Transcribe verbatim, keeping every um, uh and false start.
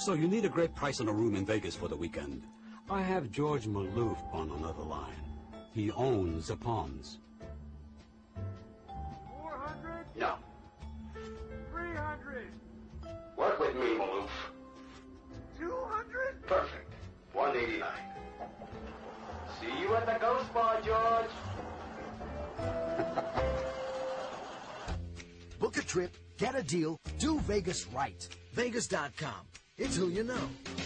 So you need a great price on a room in Vegas for the weekend. I have George Maloof on another line. He owns the Palms. four hundred? No. three hundred? Work with me, Maloof. two hundred? Perfect. one eighty-nine. See you at the Ghost Bar, George. Book a trip, get a deal, do Vegas right. Vegas dot com. It's who you know.